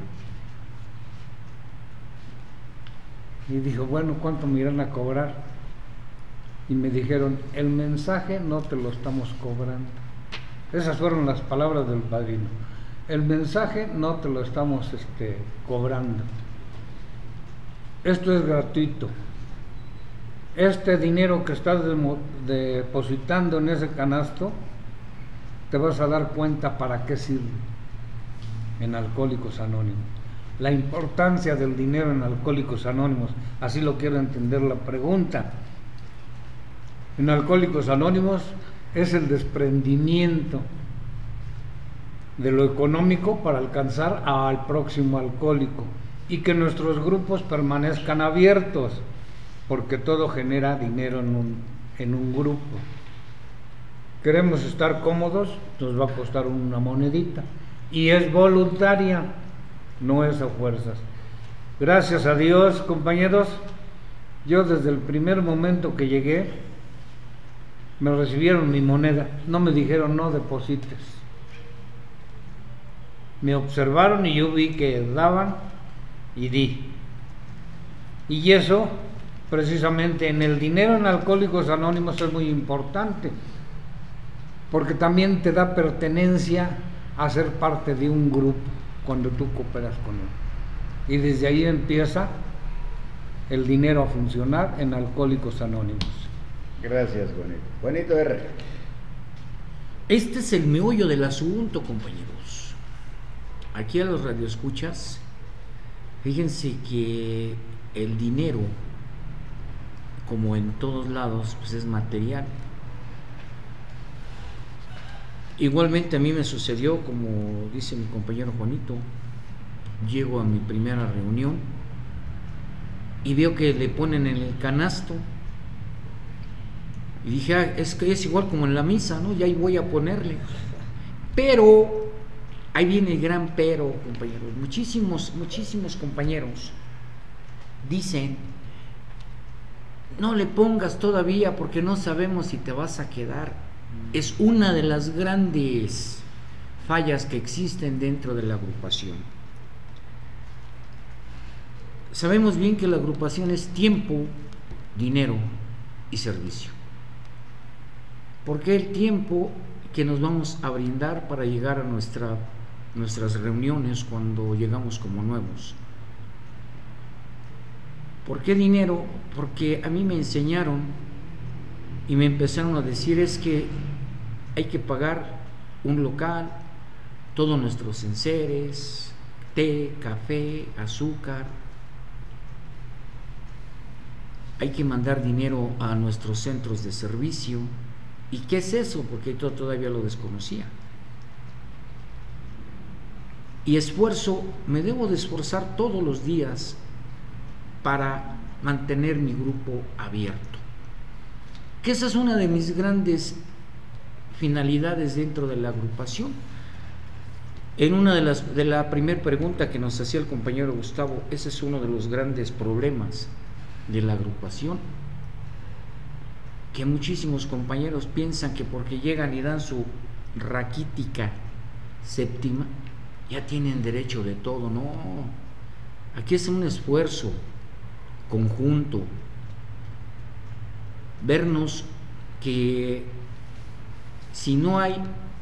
Y dije, bueno, ¿cuánto me irán a cobrar? Y me dijeron: el mensaje no te lo estamos cobrando. Esas fueron las palabras del padrino. El mensaje no te lo estamos cobrando. Esto es gratuito. Este dinero que estás depositando en ese canasto, te vas a dar cuenta para qué sirve en Alcohólicos Anónimos. La importancia del dinero en Alcohólicos Anónimos, así lo quiero entender la pregunta. En Alcohólicos Anónimos es el desprendimiento de lo económico para alcanzar al próximo alcohólico, y que nuestros grupos permanezcan abiertos, porque todo genera dinero en un grupo. Queremos estar cómodos, nos va a costar una monedita, y es voluntaria, no es a fuerzas. Gracias a Dios, compañeros, yo desde el primer momento que llegué, me recibieron mi moneda, no me dijeron no deposites. Me observaron y yo vi que daban y di. Y eso, precisamente en el dinero en Alcohólicos Anónimos, es muy importante, porque también te da pertenencia a ser parte de un grupo cuando tú cooperas con él. Y desde ahí empieza el dinero a funcionar en Alcohólicos Anónimos. Gracias, Juanito. Juanito R. Este es el meollo del asunto, compañeros. Aquí a los radioescuchas, fíjense que el dinero, como en todos lados, pues es material. Igualmente a mí me sucedió, como dice mi compañero Juanito, llego a mi primera reunión y veo que le ponen en el canasto. Y dije, es que es igual como en la misa, ¿no? Ya ahí voy a ponerle. Pero, ahí viene el gran pero, compañeros. Muchísimos compañeros dicen, no le pongas todavía porque no sabemos si te vas a quedar. Es una de las grandes fallas que existen dentro de la agrupación. Sabemos bien que la agrupación es tiempo, dinero y servicio. Porque el tiempo que nos vamos a brindar para llegar a nuestras reuniones cuando llegamos como nuevos. ¿Por qué dinero? Porque a mí me enseñaron y me empezaron a decir es que hay que pagar un local, todos nuestros enseres, té, café, azúcar. Hay que mandar dinero a nuestros centros de servicio. ¿Y qué es eso? Porque yo todavía lo desconocía. Y esfuerzo, me debo de esforzar todos los días para mantener mi grupo abierto. Que esa es una de mis grandes finalidades dentro de la agrupación. En una de la primera pregunta que nos hacía el compañero Gustavo, ese es uno de los grandes problemas de la agrupación, que muchísimos compañeros piensan que porque llegan y dan su raquítica séptima, ya tienen derecho de todo. No, aquí es un esfuerzo conjunto, vernos que si no hay,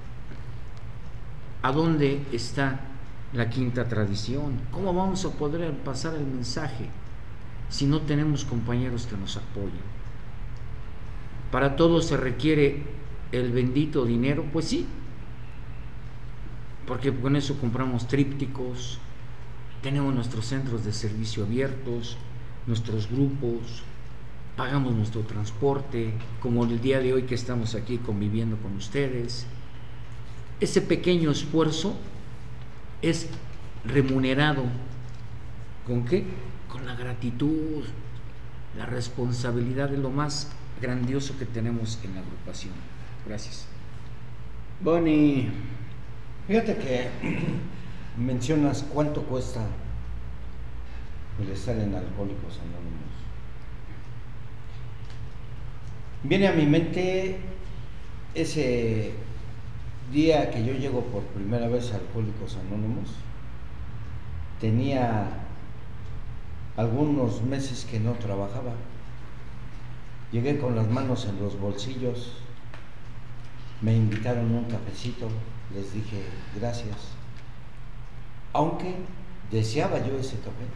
¿a dónde está la quinta tradición? ¿Cómo vamos a poder pasar el mensaje si no tenemos compañeros que nos apoyen? Para todo se requiere el bendito dinero, pues sí, porque con eso compramos trípticos, tenemos nuestros centros de servicio abiertos, nuestros grupos, pagamos nuestro transporte, como el día de hoy que estamos aquí conviviendo con ustedes. Ese pequeño esfuerzo es remunerado, ¿con qué? Con la gratitud, la responsabilidad de lo más grandioso que tenemos en la agrupación. Gracias. Bonnie, fíjate que mencionas cuánto cuesta el estar en Alcohólicos Anónimos. Viene a mi mente ese día que yo llego por primera vez a Alcohólicos Anónimos. Tenía algunos meses que no trabajaba. Llegué con las manos en los bolsillos, me invitaron un cafecito, les dije gracias, aunque deseaba yo ese café.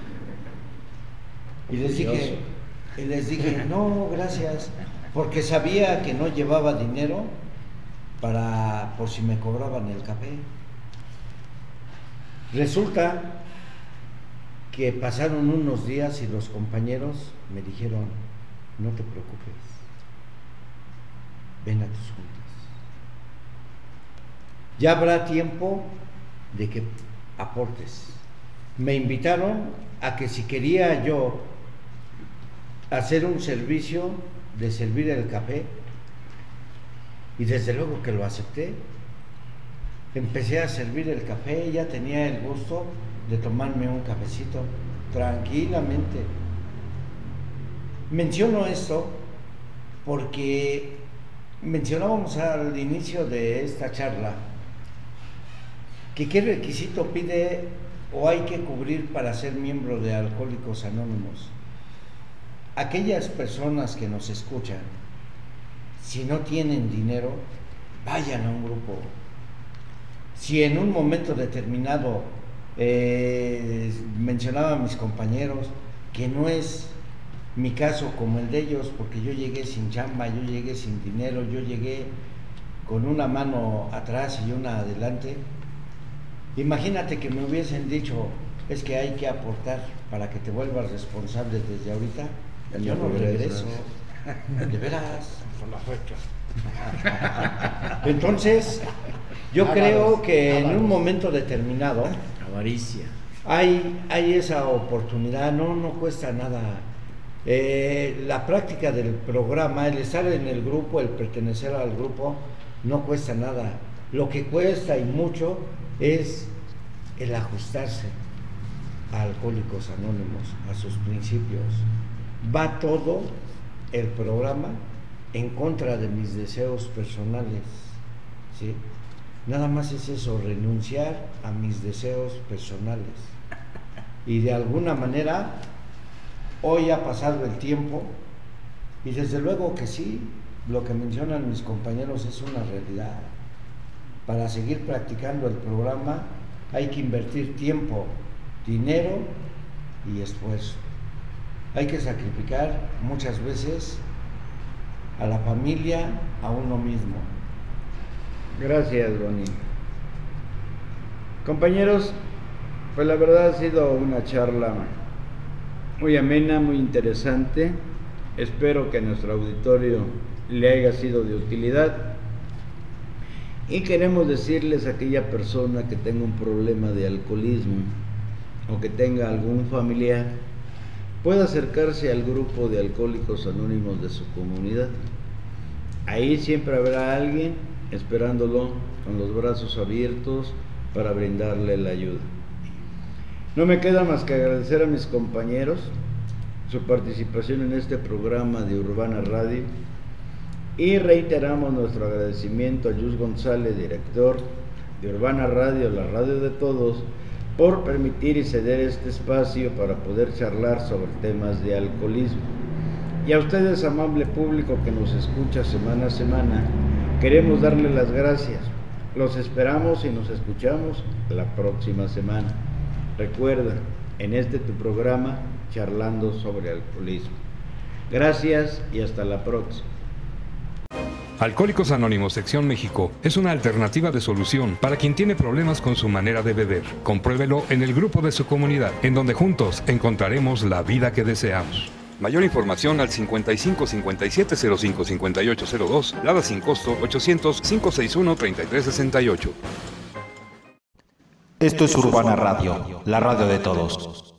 Y les dije no, gracias, porque sabía que no llevaba dinero por si me cobraban el café. Resulta que pasaron unos días y los compañeros me dijeron, no te preocupes, ven a tus juntas. Ya habrá tiempo de que aportes. Me invitaron a que si quería yo hacer un servicio de servir el café, y desde luego que lo acepté. Empecé a servir el café, ya tenía el gusto de tomarme un cafecito tranquilamente. Menciono esto porque mencionábamos al inicio de esta charla que qué requisito pide o hay que cubrir para ser miembro de Alcohólicos Anónimos. Aquellas personas que nos escuchan, si no tienen dinero, vayan a un grupo. Si en un momento determinado, mencionaba a mis compañeros, que no es mi caso como el de ellos, porque yo llegué sin chamba, yo llegué sin dinero, yo llegué con una mano atrás y una adelante. Imagínate que me hubiesen dicho, es que hay que aportar para que te vuelvas responsable desde ahorita. Yo no regreso, de veras. Entonces, yo creo que en un momento determinado, avaricia, hay esa oportunidad, no cuesta nada. La práctica del programa, el estar en el grupo, el pertenecer al grupo, no cuesta nada. Lo que cuesta y mucho es el ajustarse a Alcohólicos Anónimos, a sus principios. Va todo el programa en contra de mis deseos personales, ¿sí? Nada más es eso, renunciar a mis deseos personales. Y de alguna manera, hoy ha pasado el tiempo, y desde luego que sí, lo que mencionan mis compañeros es una realidad. Para seguir practicando el programa hay que invertir tiempo, dinero y esfuerzo. Hay que sacrificar muchas veces a la familia, a uno mismo. Gracias, Boni. Compañeros, pues la verdad ha sido una charla muy amena, muy interesante. Espero que a nuestro auditorio le haya sido de utilidad. Y queremos decirles a aquella persona que tenga un problema de alcoholismo o que tenga algún familiar, puede acercarse al grupo de Alcohólicos Anónimos de su comunidad. Ahí siempre habrá alguien esperándolo con los brazos abiertos para brindarle la ayuda. No me queda más que agradecer a mis compañeros su participación en este programa de Urbana Radio y reiteramos nuestro agradecimiento a Yus González, director de Urbana Radio, la radio de todos, por permitir y ceder este espacio para poder charlar sobre temas de alcoholismo. Y a ustedes, amable público que nos escucha semana a semana, queremos darle las gracias. Los esperamos y nos escuchamos la próxima semana. Recuerda, en este tu programa, charlando sobre alcoholismo. Gracias y hasta la próxima. Alcohólicos Anónimos Sección México es una alternativa de solución para quien tiene problemas con su manera de beber. Compruébelo en el grupo de su comunidad, en donde juntos encontraremos la vida que deseamos. Mayor información al 55 57 05 58 02, Lada sin costo 800 561 3368. Esto es Urbana Radio, la radio de todos.